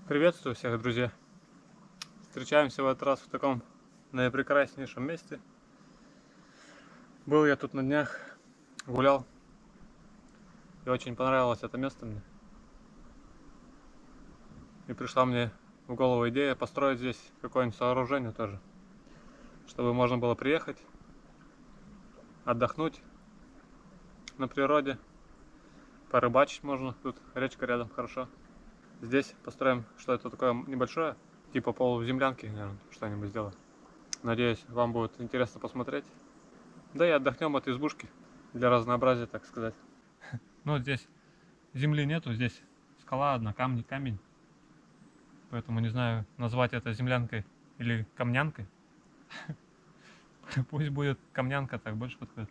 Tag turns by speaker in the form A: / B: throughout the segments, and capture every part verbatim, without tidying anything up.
A: Приветствую всех, друзья! Встречаемся в этот раз в таком наипрекраснейшем месте. Был я тут на днях, гулял, и очень понравилось это место мне. И пришла мне в голову идея построить здесь какое-нибудь сооружение тоже, чтобы можно было приехать, отдохнуть на природе, порыбачить можно, тут речка рядом, хорошо. Здесь построим что-то такое небольшое, типа полуземлянки, наверное, что-нибудь сделаем. Надеюсь, вам будет интересно посмотреть. Да и отдохнем от избушки, для разнообразия, так сказать. Ну, здесь земли нету, здесь скала одна, камни, камень. Поэтому не знаю, назвать это землянкой или камнянкой. Пусть будет камнянка, так больше подходит.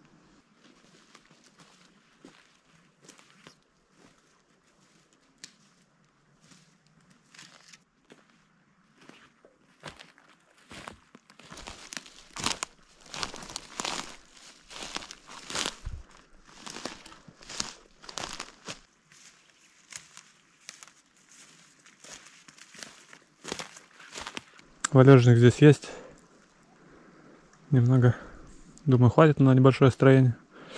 A: Валежник здесь есть. Немного, думаю, хватит на небольшое строение.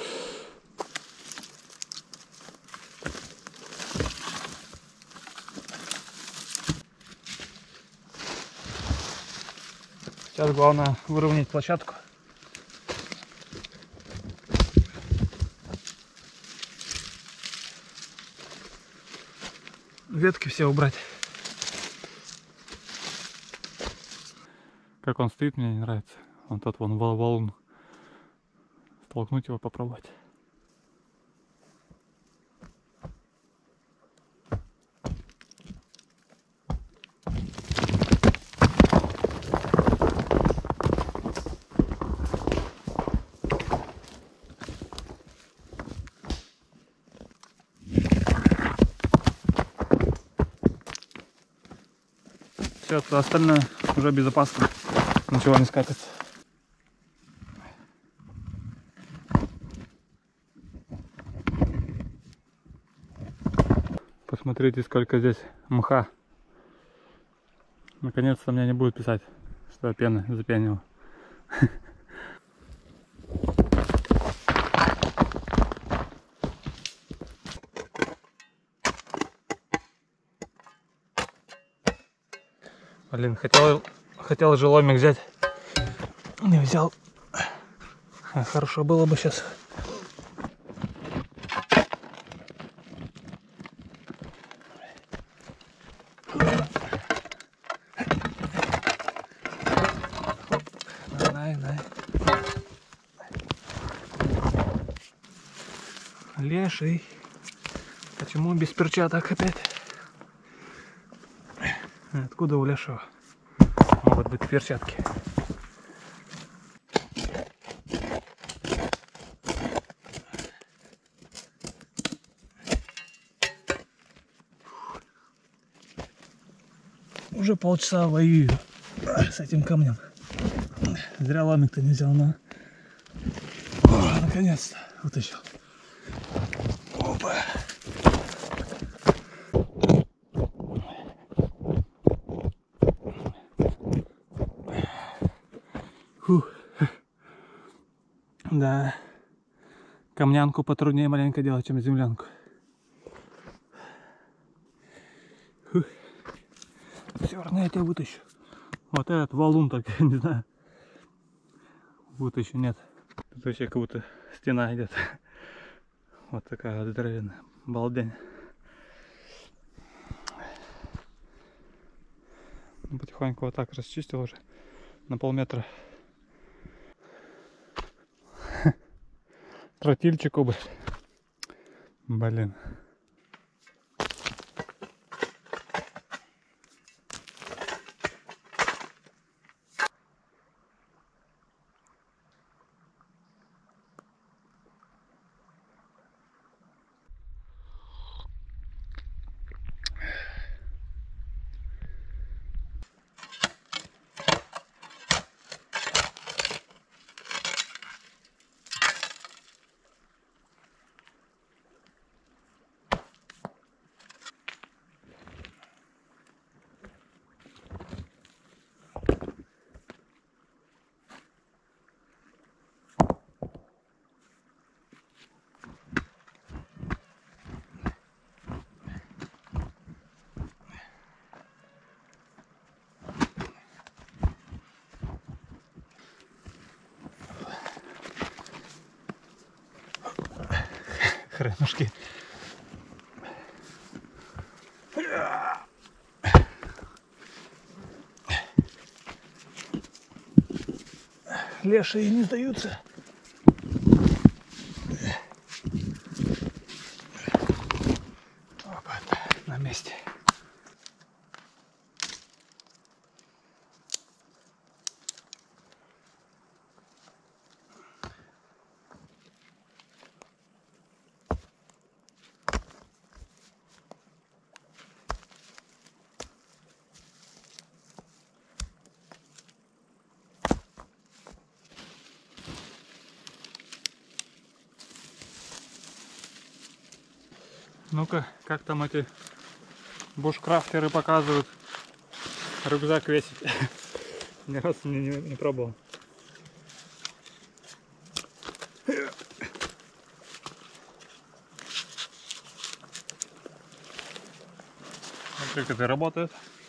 A: Сейчас главное выровнять площадку. Ветки все убрать. Как он стоит, мне не нравится. Вон тот вон валун. Столкнуть его, попробовать. Все, это остальное уже безопасно. Ничего не скатится. Посмотрите, сколько здесь мха. Наконец-то мне не будет писать, что я пены запенил. Блин, хотел, хотел же ломик взять, не взял. А хорошо было бы сейчас. Най, най. Леший. Почему без перчаток опять? Откуда у лешего могут быть перчатки? Уже полчаса воюю с этим камнем. Зря ломик-то не взял, но наконец-то вытащил. Опа. Фух. Да, камнянку потруднее маленько делать, чем землянку. Фух. Все равно я тебя вытащу. Вот этот валун так, я не знаю. Вытащу, нет. Тут вообще как будто стена идет. Вот такая вот здоровенная. Балдень. Потихоньку вот так расчистил уже на полметра. Тротильчику бы. Блин.
B: хренушки. Лешие не сдаются. Опа, на месте.
A: Ну-ка, как там эти бушкрафтеры показывают рюкзак весить? Ни разу не, не, не пробовал. Вот как это работает.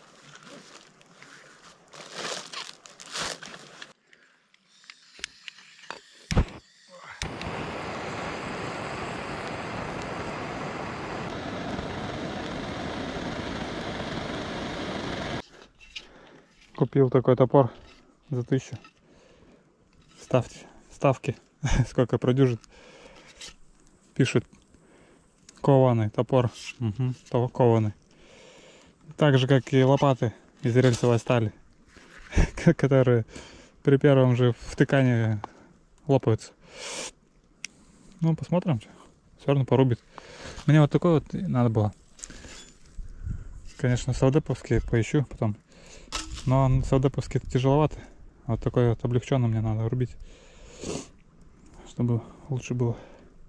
A: Купил такой топор за тысячу. Ставьте, ставки, сколько продюжит. Пишет кованый топор. Угу, то кованый. Так же, как и лопаты из рельсовой стали, которые при первом же втыкании лопаются. Ну, посмотрим. Все равно порубит. Мне вот такой вот надо было. Конечно, саудеповский поищу потом. Но саудеповский тяжеловато. Вот такой вот облегченный мне надо рубить, чтобы лучше было.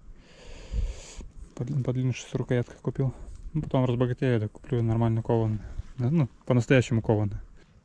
A: Подлиннее рукоятка купил. Ну, потом разбогатею, да, куплю нормальную кованую. Ну, по-настоящему кованую.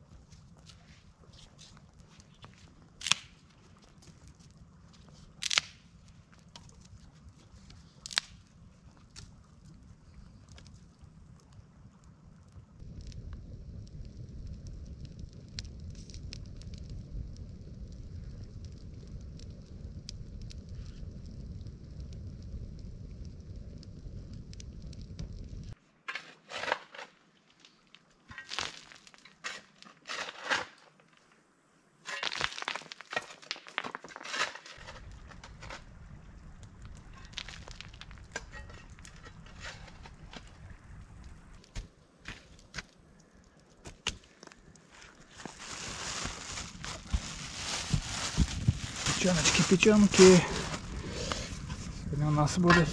A: Печеночки, печенки. Сегодня у нас будет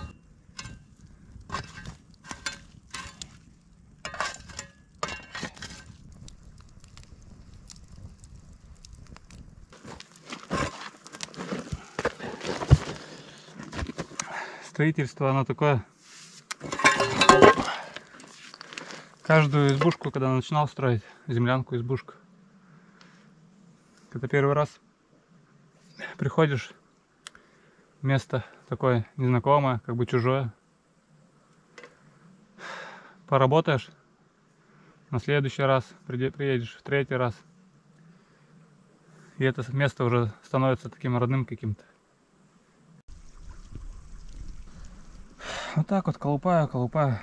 A: строительство, оно такое. Каждую избушку, когда начинал строить, землянку, избушку, когда первый раз приходишь, место такое незнакомое, как бы чужое, поработаешь, на следующий раз приедешь, в третий раз, и это место уже становится таким родным каким-то. Вот так вот колупаю, колупаю.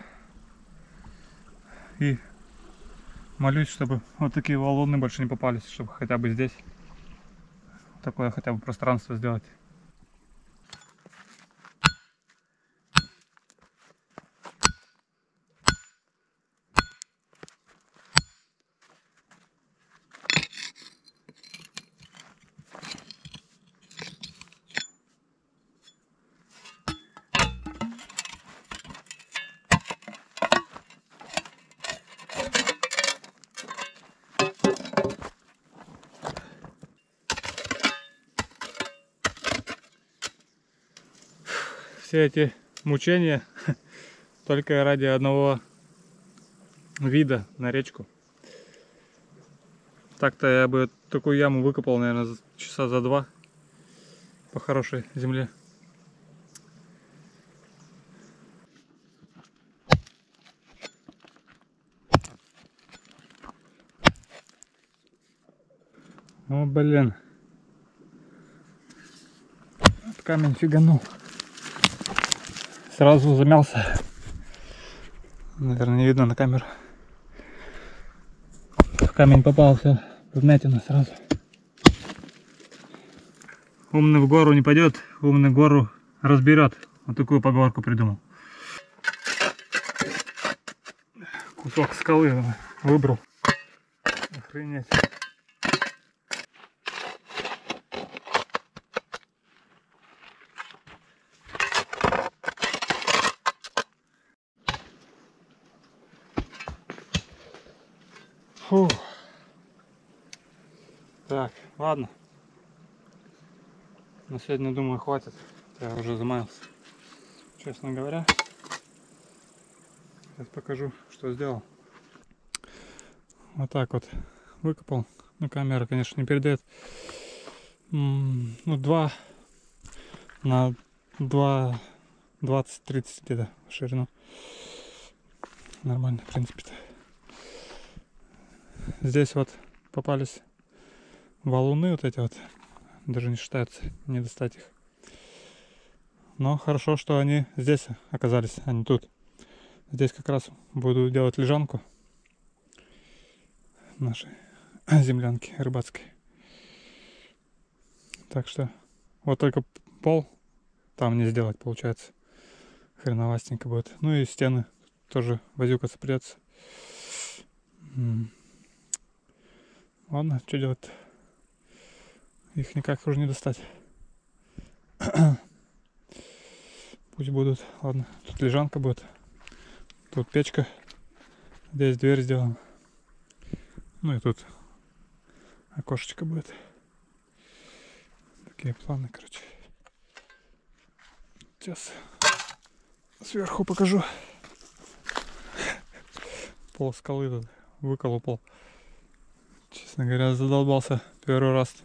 A: И молюсь, чтобы вот такие валуны больше не попались, чтобы хотя бы здесь такое хотя бы пространство сделать. Все эти мучения только ради одного вида на речку. Так-то я бы такую яму выкопал, наверное, часа за два по хорошей земле. О, блин. Камень фиганул.
B: Сразу замялся. Наверное, не видно на камеру. В камень попался, вмятина сразу. Умный в гору не пойдет, умный гору разберет. Вот такую поговорку придумал. Кусок скалы выбрал. Охренеть. Фу. Так, ладно. На сегодня, думаю, хватит. Я уже замаялся. Честно говоря. Сейчас покажу, что сделал. Вот так вот выкопал. Ну, камера, конечно, не передает. Ну, два на два двадцать-тридцать где-то в ширину. Нормально, в принципе-то. Здесь вот попались валуны вот эти вот. Даже не считаются, не достать их. Но хорошо, что они здесь оказались, а не тут. Здесь как раз буду делать лежанку нашей землянки рыбацкой. Так что вот только пол там не сделать, получается. Хреновастенько будет. Ну и стены тоже возюкаться придется. Ладно, что делать-то? Их никак уже не достать. Пусть будут. Ладно, тут лежанка будет. Тут печка. Здесь дверь сделана. Ну и тут окошечко будет. Такие планы, короче. Сейчас сверху покажу. Пол скалы тут выколупал. Честно говоря, задолбался первый раз.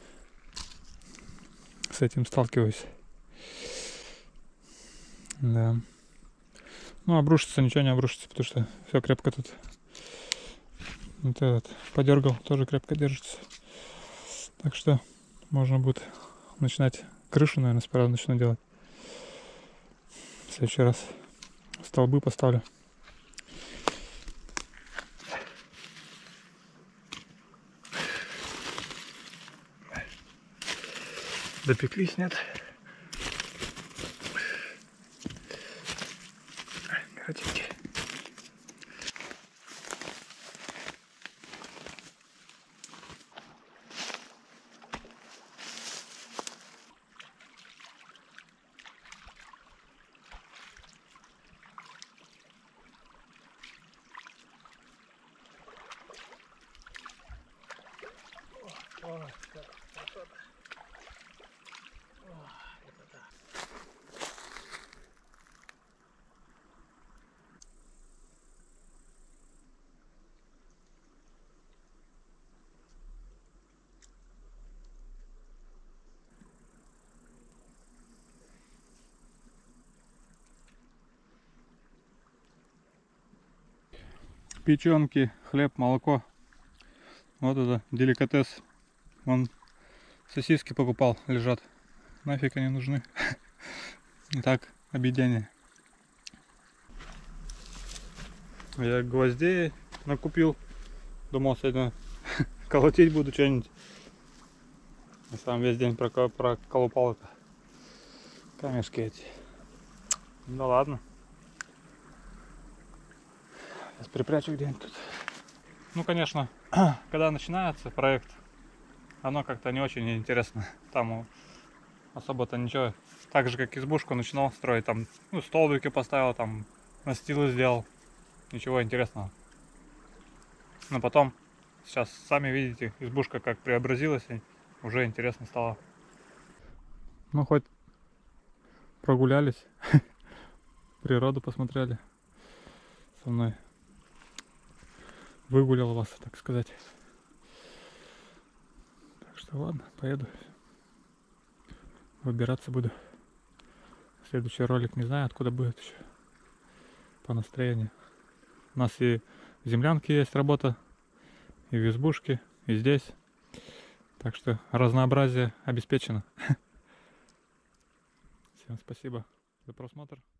B: С этим сталкиваюсь. Да. Ну, обрушится, ничего не обрушится, потому что все крепко тут. Вот этот подергал, тоже крепко держится. Так что можно будет начинать крышу, наверное, справа начну делать. В следующий раз столбы поставлю. Допеклись, нет? Коротенькие. Печенки, хлеб, молоко. Вот это деликатес. Вон сосиски покупал, лежат. Нафиг они нужны. И так, объедение. Я гвоздей накупил. Думал, сегодня колотить буду что-нибудь. И сам весь день проколупал это. Камешки эти. Ну ладно. Сейчас припрячу где-нибудь тут. Ну, конечно, когда начинается проект, оно как-то не очень интересно. Там особо-то ничего. Так же, как избушку начинал строить, там, ну, столбики поставил, там, настилы сделал. Ничего интересного. Но потом, сейчас сами видите, избушка как преобразилась, и уже интересно стало. Ну, хоть прогулялись, природу посмотрели со мной. Выгулял вас, так сказать. Так что ладно, поеду. Выбираться буду. Следующий ролик не знаю, откуда будет еще. По настроению. У нас и в землянке есть работа, и в избушке, и здесь. Так что разнообразие обеспечено. Всем спасибо за просмотр.